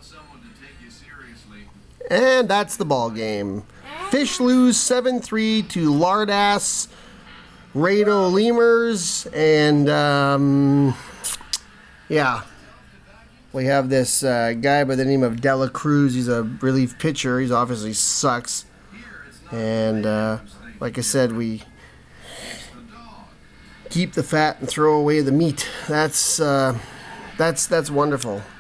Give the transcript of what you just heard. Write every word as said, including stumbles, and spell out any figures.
And that's the ball game. Fish lose seven three to Lardass Rado Lemurs, and um, yeah, we have this uh, guy by the name of Dela Cruz. He's a relief pitcher. He's obviously sucks, and uh, like I said, we keep the fat and throw away the meat. That's uh, that's that's wonderful.